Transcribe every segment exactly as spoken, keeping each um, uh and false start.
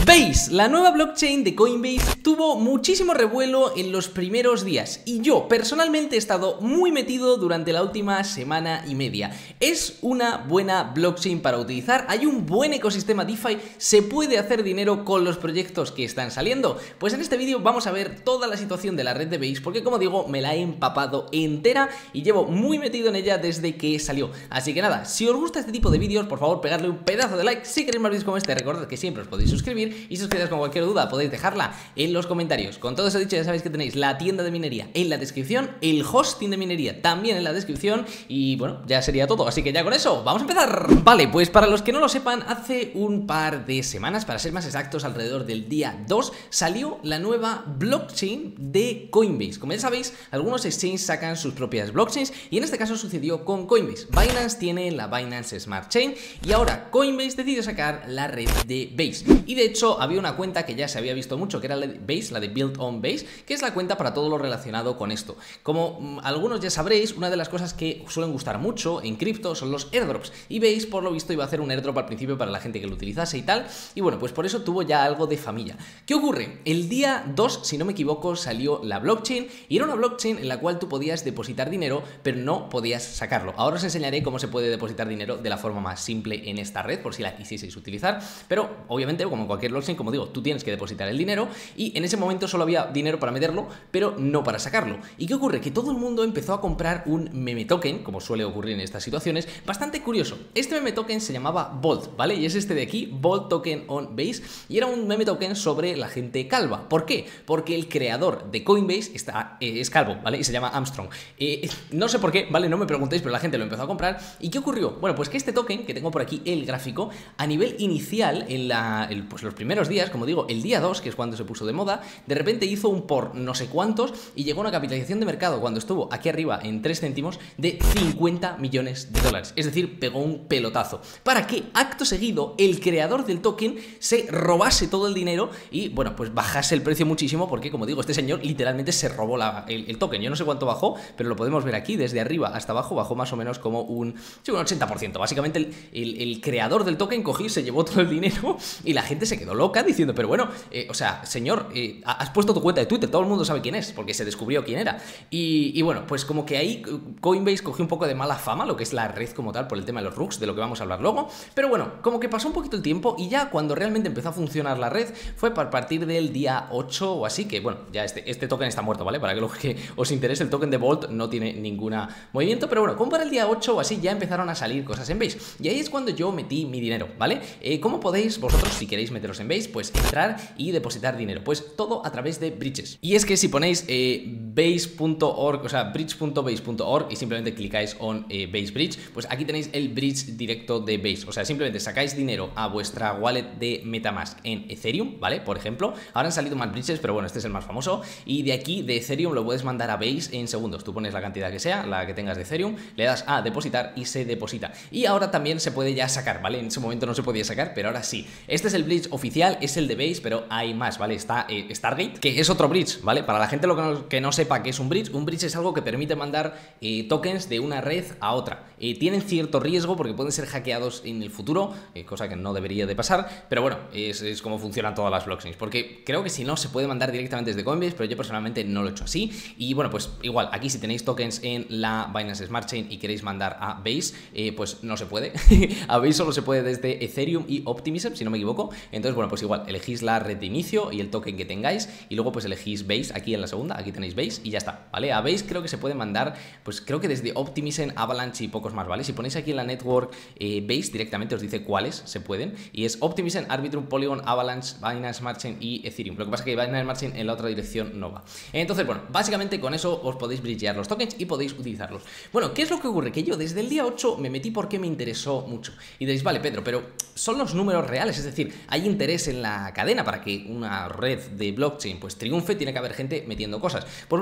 Base, la nueva blockchain de Coinbase, tuvo muchísimo revuelo en los primeros días y yo personalmente he estado muy metido durante la última semana y media. Es una buena blockchain para utilizar, hay un buen ecosistema DeFi, se puede hacer dinero con los proyectos que están saliendo. Pues en este vídeo vamos a ver toda la situación de la red de Base porque, como digo, me la he empapado entera y llevo muy metido en ella desde que salió. Así que nada, si os gusta este tipo de vídeos, por favor pegadle un pedazo de like. Si queréis más vídeos como este, recordad que siempre os podéis suscribir. Y si os quedáis con cualquier duda podéis dejarla en los comentarios. Con todo eso dicho, ya sabéis que tenéis la tienda de minería en la descripción, el hosting de minería también en la descripción y bueno, ya sería todo. Así que ya con eso, vamos a empezar. Vale, pues para los que no lo sepan, hace un par de semanas, para ser más exactos, alrededor del día dos, salió la nueva blockchain de Coinbase. Como ya sabéis, algunos exchanges sacan sus propias blockchains y en este caso sucedió con Coinbase. Binance tiene la Binance Smart Chain y ahora Coinbase decidió sacar la red de Base. Y de hecho había una cuenta que ya se había visto mucho, que era la de Base, la de Build on Base, que es la cuenta para todo lo relacionado con esto. Como mmm, algunos ya sabréis, una de las cosas que suelen gustar mucho en cripto son los airdrops, y Base por lo visto iba a hacer un airdrop al principio para la gente que lo utilizase y tal, y bueno, pues por eso tuvo ya algo de familia. ¿Qué ocurre? El día dos, si no me equivoco, salió la blockchain, y era una blockchain en la cual tú podías depositar dinero, pero no podías sacarlo. Ahora os enseñaré cómo se puede depositar dinero de la forma más simple en esta red, por si la quisieseis utilizar, pero obviamente, como en cualquier blockchain, como digo, tú tienes que depositar el dinero y en ese momento solo había dinero para meterlo, pero no para sacarlo. ¿Y qué ocurre? Que todo el mundo empezó a comprar un meme token, como suele ocurrir en estas situaciones, bastante curioso. Este meme token se llamaba Bolt, ¿vale? Y es este de aquí, Bolt Token on Base, y era un meme token sobre la gente calva. ¿Por qué? Porque el creador de Coinbase está, eh, es calvo, ¿vale? Y se llama Armstrong. Eh, no sé por qué, ¿vale? No me preguntéis, pero la gente lo empezó a comprar. ¿Y qué ocurrió? Bueno, pues que este token, que tengo por aquí el gráfico, a nivel inicial, en la, el, pues los primeros días, como digo, el día dos, que es cuando se puso de moda, de repente hizo un por no sé cuántos y llegó a una capitalización de mercado cuando estuvo aquí arriba en tres céntimos de cincuenta millones de dólares. Es decir, pegó un pelotazo. Para que acto seguido el creador del token se robase todo el dinero y, bueno, pues bajase el precio muchísimo porque, como digo, este señor literalmente se robó la, el, el token. Yo no sé cuánto bajó, pero lo podemos ver aquí, desde arriba hasta abajo, bajó más o menos como un, sí, un ochenta por ciento. Básicamente el, el, el creador del token cogió y se llevó todo el dinero y la gente se quedó loca diciendo, pero bueno, eh, o sea, señor, eh, has puesto tu cuenta de Twitter, todo el mundo sabe quién es, porque se descubrió quién era. Y, y bueno, pues como que ahí Coinbase cogió un poco de mala fama, lo que es la red como tal, por el tema de los rooks, de lo que vamos a hablar luego. Pero bueno, como que pasó un poquito el tiempo y ya cuando realmente empezó a funcionar la red fue a partir del día ocho o así, que bueno, ya este, este token está muerto, ¿vale? Para que lo que os interese, el token de Bolt no tiene ningún movimiento, pero bueno, como para el día ocho o así ya empezaron a salir cosas en Base. Y ahí es cuando yo metí mi dinero, ¿vale? Eh, ¿Cómo podéis vosotros, si queréis meteros en Base, pues entrar y depositar dinero? Pues todo a través de bridges. Y es que si ponéis eh, base punto org, o sea, bridge punto base punto org y simplemente clicáis on eh, Base Bridge, pues aquí tenéis el bridge directo de Base. O sea, simplemente sacáis dinero a vuestra wallet de MetaMask en Ethereum, ¿vale? Por ejemplo, ahora han salido más bridges, pero bueno, este es el más famoso. Y de aquí, de Ethereum, lo puedes mandar a Base en segundos. Tú pones la cantidad que sea, la que tengas de Ethereum, le das a depositar y se deposita. Y ahora también se puede ya sacar, ¿vale? En ese momento no se podía sacar, pero ahora sí. Este es el bridge oficial, es el de Base, pero hay más, ¿vale? Está eh, Stargate, que es otro bridge, ¿vale? Para la gente lo que, no, que no sepa qué es un bridge, un bridge es algo que permite mandar eh, tokens de una red a otra. Eh, tienen cierto riesgo porque pueden ser hackeados en el futuro, eh, cosa que no debería de pasar, pero bueno, es, es como funcionan todas las blockchains, porque creo que si no se puede mandar directamente desde Coinbase, pero yo personalmente no lo he hecho así. Y bueno, pues igual, aquí si tenéis tokens en la Binance Smart Chain y queréis mandar a Base, eh, pues no se puede. A Base solo se puede desde Ethereum y Optimism, si no me equivoco. Entonces, bueno, pues igual, elegís la red de inicio y el token que tengáis y luego pues elegís Base aquí en la segunda, aquí tenéis Base y ya está, ¿vale? A Base creo que se puede mandar, pues creo que desde Optimism, Avalanche y pocos más, ¿vale? Si ponéis aquí en la network eh, Base directamente os dice cuáles se pueden y es Optimism, Arbitrum, Polygon, Avalanche, Binance Smart Chain y Ethereum. Lo que pasa es que Binance Smart Chain en la otra dirección no va. Entonces, bueno, básicamente con eso os podéis bridgear los tokens y podéis utilizarlos. Bueno, ¿qué es lo que ocurre? Que yo desde el día ocho me metí porque me interesó mucho. Y diréis, vale, Pedro, pero son los números reales, es decir, hay interés en la cadena para que una red de blockchain pues triunfe, tiene que haber gente metiendo cosas. Pues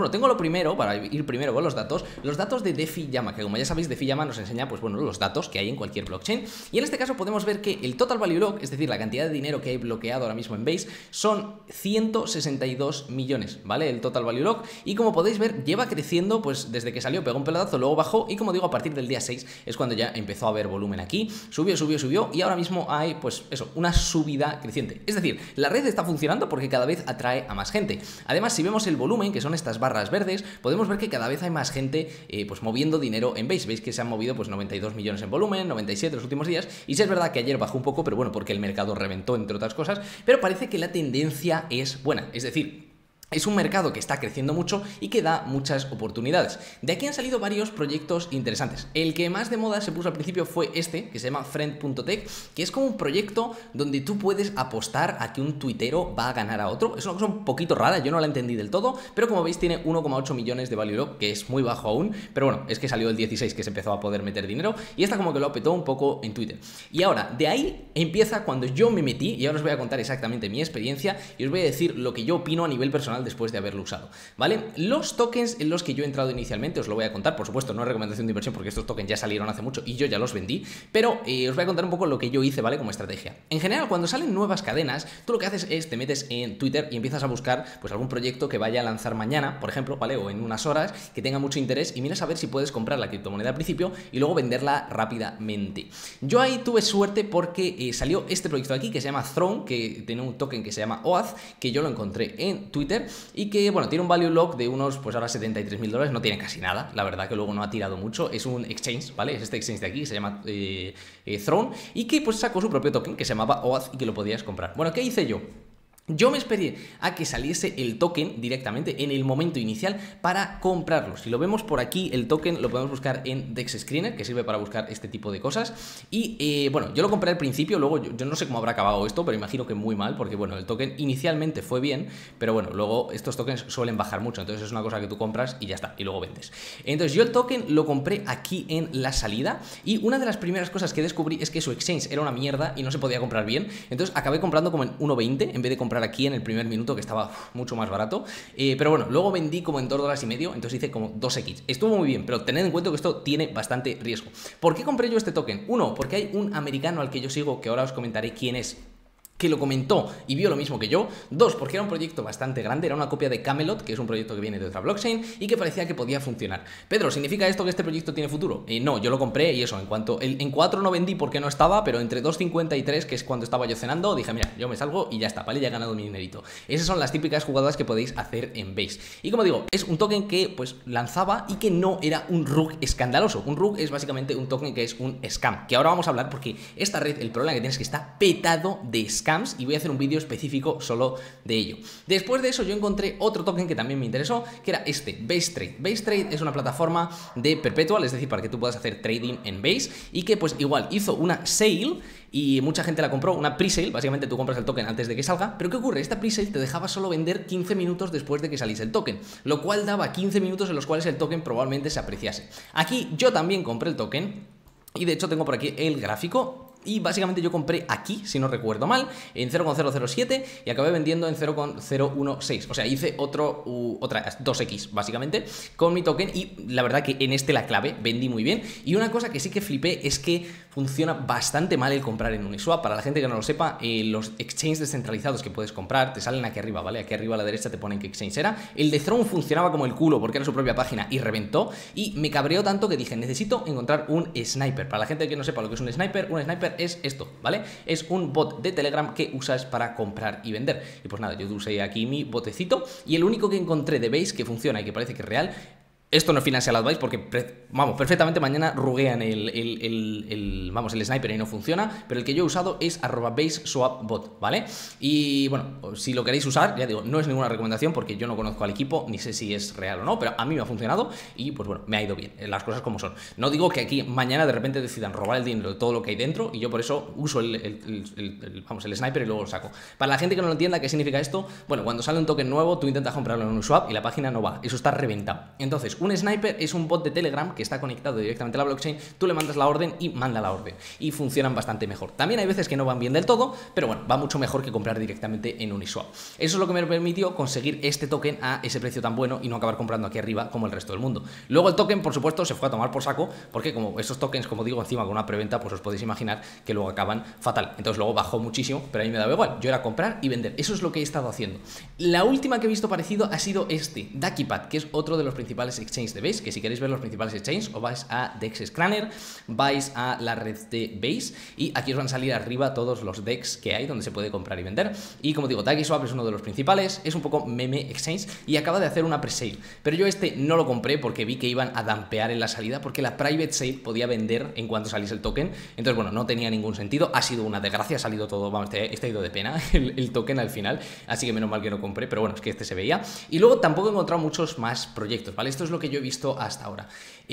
bueno, tengo lo primero, para ir primero con los datos, los datos de DeFi Llama, que como ya sabéis, DeFi Llama nos enseña, pues bueno, los datos que hay en cualquier blockchain. Y en este caso podemos ver que el total value lock, es decir, la cantidad de dinero que hay bloqueado ahora mismo en Base, son ciento sesenta y dos millones, ¿vale? El total value lock. Y como podéis ver, lleva creciendo, pues desde que salió pegó un pelotazo, luego bajó, y como digo, a partir del día seis es cuando ya empezó a haber volumen aquí, subió, subió, subió, y ahora mismo hay, pues eso, una subida creciente. Es decir, la red está funcionando porque cada vez atrae a más gente. Además, si vemos el volumen, que son estas barras verdes, podemos ver que cada vez hay más gente eh, pues moviendo dinero en Base. Veis que se han movido pues noventa y dos millones en volumen, noventa y siete los últimos días, y sí es verdad que ayer bajó un poco, pero bueno, porque el mercado reventó, entre otras cosas, pero parece que la tendencia es buena, es decir, es un mercado que está creciendo mucho y que da muchas oportunidades. De aquí han salido varios proyectos interesantes. El que más de moda se puso al principio fue este, que se llama Friend punto tech, que es como un proyecto donde tú puedes apostar a que un tuitero va a ganar a otro. Es una cosa un poquito rara, yo no la entendí del todo, pero como veis tiene uno coma ocho millones de value lock, que es muy bajo aún, pero bueno, es que salió el dieciséis que se empezó a poder meter dinero, y esta como que lo apetó un poco en Twitter. Y ahora, de ahí empieza cuando yo me metí, y ahora os voy a contar exactamente mi experiencia, y os voy a decir lo que yo opino a nivel personal después de haberlo usado, ¿vale? Los tokens en los que yo he entrado inicialmente os lo voy a contar, por supuesto no es recomendación de inversión porque estos tokens ya salieron hace mucho y yo ya los vendí, pero eh, os voy a contar un poco lo que yo hice, ¿vale? Como estrategia. En general, cuando salen nuevas cadenas, tú lo que haces es te metes en Twitter y empiezas a buscar pues algún proyecto que vaya a lanzar mañana, por ejemplo, ¿vale? O en unas horas, que tenga mucho interés, y miras a ver si puedes comprar la criptomoneda al principio y luego venderla rápidamente. Yo ahí tuve suerte porque eh, salió este proyecto de aquí que se llama Throne, que tiene un token que se llama O A Z, que yo lo encontré en Twitter y que, bueno, tiene un value lock de unos, pues ahora setenta y tres mil dólares, no tiene casi nada, la verdad que luego no ha tirado mucho, es un exchange, ¿vale? Es este exchange de aquí, se llama eh, eh, Throne, y que pues sacó su propio token que se llamaba O A Z y que lo podías comprar. Bueno, ¿qué hice yo? Yo me esperé a que saliese el token directamente en el momento inicial para comprarlo. Si lo vemos por aquí, el token lo podemos buscar en Dex Screener, que sirve para buscar este tipo de cosas. Y eh, bueno, yo lo compré al principio, luego yo, yo no sé cómo habrá acabado esto, pero imagino que muy mal, porque bueno, el token inicialmente fue bien, pero bueno, luego estos tokens suelen bajar mucho, entonces es una cosa que tú compras y ya está, y luego vendes. Entonces yo el token lo compré aquí en la salida, y una de las primeras cosas que descubrí es que su exchange era una mierda y no se podía comprar bien, entonces acabé comprando como en uno veinte en vez de comprar aquí en el primer minuto, que estaba uf, mucho más barato, eh, pero bueno, luego vendí como en dos dólares y medio, entonces hice como dos equis, estuvo muy bien, pero tened en cuenta que esto tiene bastante riesgo. ¿Por qué compré yo este token? Uno, porque hay un americano al que yo sigo, que ahora os comentaré quién es, que lo comentó y vio lo mismo que yo. Dos, porque era un proyecto bastante grande, era una copia de Camelot, que es un proyecto que viene de otra blockchain y que parecía que podía funcionar. Pedro, ¿significa esto que este proyecto tiene futuro? Eh, no, yo lo compré y eso, en cuanto el, en cuatro no vendí porque no estaba, pero entre dos cincuenta y tres, que es cuando estaba yo cenando, dije, mira, yo me salgo y ya está, ¿vale? Ya he ganado mi dinerito. Esas son las típicas jugadas que podéis hacer en Base. Y como digo, es un token que pues lanzaba y que no era un rug escandaloso. Un rug es básicamente un token que es un scam, que ahora vamos a hablar porque esta red, el problema que tiene es que está petado de scams, y voy a hacer un vídeo específico solo de ello. Después de eso yo encontré otro token que también me interesó, que era este, Base Trade. Base Trade es una plataforma de perpetual, es decir, para que tú puedas hacer trading en Base, y que pues igual hizo una sale y mucha gente la compró, una pre-sale, básicamente tú compras el token antes de que salga, pero ¿qué ocurre? Esta pre-sale te dejaba solo vender quince minutos después de que saliese el token, lo cual daba quince minutos en los cuales el token probablemente se apreciase. Aquí yo también compré el token, y de hecho tengo por aquí el gráfico. Y básicamente yo compré aquí, si no recuerdo mal, en cero coma cero cero siete y acabé vendiendo en cero coma cero uno seis. O sea, hice otro, uh, otra dos equis, básicamente, con mi token. Y la verdad que en este la clave, vendí muy bien. Y una cosa que sí que flipé es que funciona bastante mal el comprar en Uniswap. Para la gente que no lo sepa, eh, los exchanges descentralizados que puedes comprar te salen aquí arriba, ¿vale? Aquí arriba a la derecha te ponen qué exchange era. El de Throne funcionaba como el culo porque era su propia página y reventó. Y me cabreó tanto que dije, necesito encontrar un sniper. Para la gente que no sepa lo que es un sniper, un sniper es esto, ¿vale? Es un bot de Telegram que usas para comprar y vender. Y pues nada, yo usé aquí mi botecito y el único que encontré de Base que funciona y que parece que es real. Esto no es Financial Advice porque, vamos, perfectamente mañana ruguean el, el, el, el, vamos, el sniper y no funciona, pero el que yo he usado es arroba base swap bot, ¿vale? Y bueno, si lo queréis usar, ya digo, no es ninguna recomendación porque yo no conozco al equipo, ni sé si es real o no, pero a mí me ha funcionado y pues bueno, me ha ido bien, las cosas como son. No digo que aquí mañana de repente decidan robar el dinero de todo lo que hay dentro y yo por eso uso el, el, el, el, el, vamos, el sniper y luego lo saco. Para la gente que no lo entienda qué significa esto, bueno, cuando sale un token nuevo, tú intentas comprarlo en un swap y la página no va, eso está reventado. Entonces, un sniper es un bot de Telegram que está conectado directamente a la blockchain, tú le mandas la orden y manda la orden, y funcionan bastante mejor. También hay veces que no van bien del todo, pero bueno, va mucho mejor que comprar directamente en Uniswap. Eso es lo que me permitió conseguir este token a ese precio tan bueno y no acabar comprando aquí arriba como el resto del mundo. Luego el token, por supuesto, se fue a tomar por saco, porque como esos tokens, como digo, encima con una preventa, pues os podéis imaginar que luego acaban fatal. Entonces luego bajó muchísimo, pero a mí me daba igual. Yo era comprar y vender. Eso es lo que he estado haciendo. La última que he visto parecido ha sido este, Dakipad, que es otro de los principales exchanges de Base, que si queréis ver los principales exchanges, os vais a DexScanner, vais a la red de Base y aquí os van a salir arriba todos los DEX que hay donde se puede comprar y vender. Y como digo, DuckieSwap es uno de los principales, es un poco meme exchange y acaba de hacer una pre-sale. Pero yo este no lo compré porque vi que iban a dampear en la salida, porque la private sale podía vender en cuanto saliese el token. Entonces, bueno, no tenía ningún sentido. Ha sido una desgracia, ha salido todo, vamos, este ha ido de pena el, el token al final. Así que menos mal que no compré, pero bueno, es que este se veía. Y luego tampoco he encontrado muchos más proyectos, ¿vale? Esto es lo que yo he visto hasta ahora.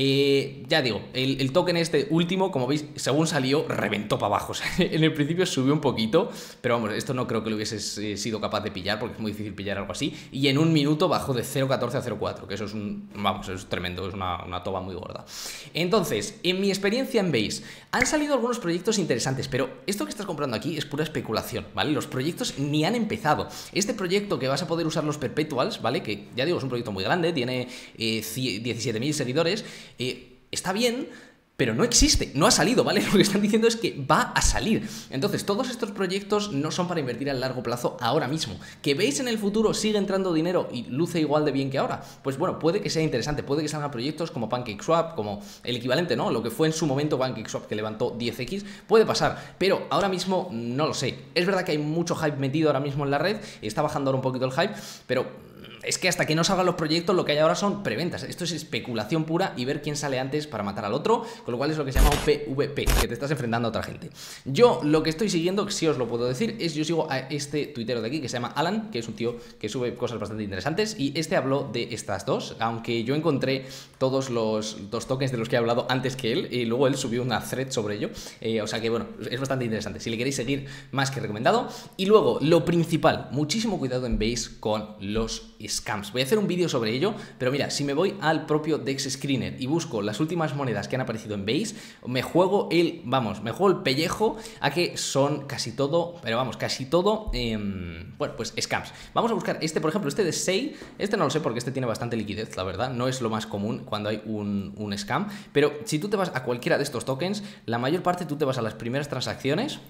Eh, ya digo, el, el token este último, como veis, según salió, reventó para abajo. O sea, en el principio subió un poquito, pero vamos, esto no creo que lo hubieses eh, sido capaz de pillar, porque es muy difícil pillar algo así. Y en un minuto bajó de cero coma catorce a cero coma cuatro, que eso es un, vamos, eso es tremendo, es una, una toba muy gorda. Entonces, en mi experiencia en Base, han salido algunos proyectos interesantes, pero esto que estás comprando aquí es pura especulación, ¿vale? Los proyectos ni han empezado. Este proyecto que vas a poder usar los perpetuals, ¿vale? Que ya digo, es un proyecto muy grande, tiene eh, diecisiete mil seguidores, eh, está bien, pero no existe, no ha salido, ¿vale? Lo que están diciendo es que va a salir. Entonces, todos estos proyectos no son para invertir a largo plazo ahora mismo. ¿Que veis en el futuro sigue entrando dinero y luce igual de bien que ahora? Pues bueno, puede que sea interesante, puede que salgan proyectos como PancakeSwap, como el equivalente, ¿no? Lo que fue en su momento PancakeSwap, que levantó diez equis, puede pasar, pero ahora mismo no lo sé. Es verdad que hay mucho hype metido ahora mismo en la red, está bajando ahora un poquito el hype, pero es que hasta que no salgan los proyectos lo que hay ahora son preventas. Esto es especulación pura y ver quién sale antes para matar al otro, con lo cual es lo que se llama un P V P, que te estás enfrentando a otra gente. Yo lo que estoy siguiendo, si os lo puedo decir, es yo sigo a este tuitero de aquí que se llama Alan, que es un tío que sube cosas bastante interesantes, y este habló de estas dos, aunque yo encontré todos los dos tokens de los que he hablado antes que él, y luego él subió una thread sobre ello, eh, o sea que bueno, es bastante interesante. Si le queréis seguir, más que recomendado. Y luego, lo principal, muchísimo cuidado en Base con los scams. Voy a hacer un vídeo sobre ello, pero mira, si me voy al propio DexScreener y busco las últimas monedas que han aparecido en Base, me juego el, vamos, me juego el pellejo a que son casi todo, pero vamos, casi todo, eh, bueno, pues scams. Vamos a buscar este, por ejemplo, este de Sei, este no lo sé porque este tiene bastante liquidez, la verdad, no es lo más común cuando hay un, un scam, pero si tú te vas a cualquiera de estos tokens, la mayor parte tú te vas a las primeras transacciones.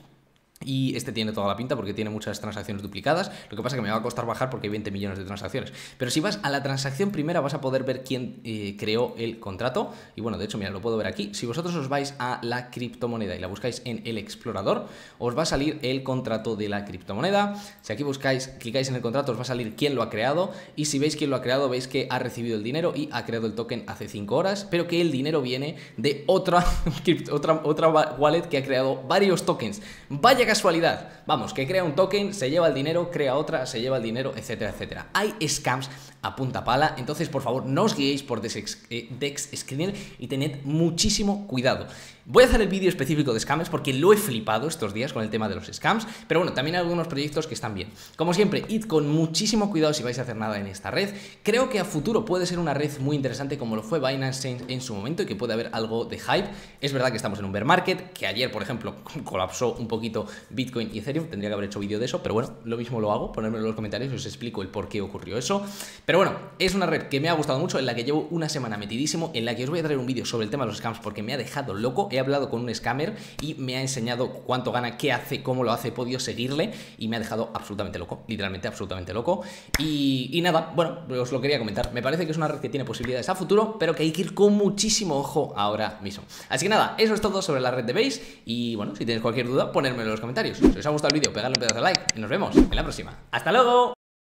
Y este tiene toda la pinta porque tiene muchas transacciones duplicadas. Lo que pasa es que me va a costar bajar porque hay veinte millones de transacciones. Pero si vas a la transacción primera vas a poder ver quién eh, creó el contrato. Y bueno, de hecho, mira, lo puedo ver aquí. Si vosotros os vais a la criptomoneda y la buscáis en el explorador, os va a salir el contrato de la criptomoneda. Si aquí buscáis, clicáis en el contrato, os va a salir quién lo ha creado. Y si veis quién lo ha creado, veis que ha recibido el dinero y ha creado el token hace cinco horas. Pero que el dinero viene de otra, otra, otra wallet que ha creado varios tokens. Vaya casualidad, vamos, que crea un token, se lleva el dinero, crea otra, se lleva el dinero, etcétera, etcétera. Hay scams a punta pala, entonces por favor no os guiéis por DexScreener y tened muchísimo cuidado. Voy a hacer el vídeo específico de scams porque lo he flipado estos días con el tema de los scams, pero bueno, también hay algunos proyectos que están bien. Como siempre, id con muchísimo cuidado si vais a hacer nada en esta red. Creo que a futuro puede ser una red muy interesante como lo fue Binance en, en su momento y que puede haber algo de hype. Es verdad que estamos en un bear market, que ayer, por ejemplo, colapsó un poquito Bitcoin y Ethereum, tendría que haber hecho vídeo de eso, pero bueno, lo mismo lo hago, ponedmelo en los comentarios y os explico el por qué ocurrió eso. Pero bueno, es una red que me ha gustado mucho, en la que llevo una semana metidísimo, en la que os voy a traer un vídeo sobre el tema de los scams porque me ha dejado loco. He hablado con un scammer y me ha enseñado cuánto gana, qué hace, cómo lo hace, he podido seguirle y me ha dejado absolutamente loco, literalmente absolutamente loco. Y, y nada, bueno, os lo quería comentar. Me parece que es una red que tiene posibilidades a futuro, pero que hay que ir con muchísimo ojo ahora mismo. Así que nada, eso es todo sobre la red de Base y bueno, si tenéis cualquier duda, ponérmelo en los comentarios. Si os ha gustado el vídeo, pegadle un pedazo de like y nos vemos en la próxima. ¡Hasta luego!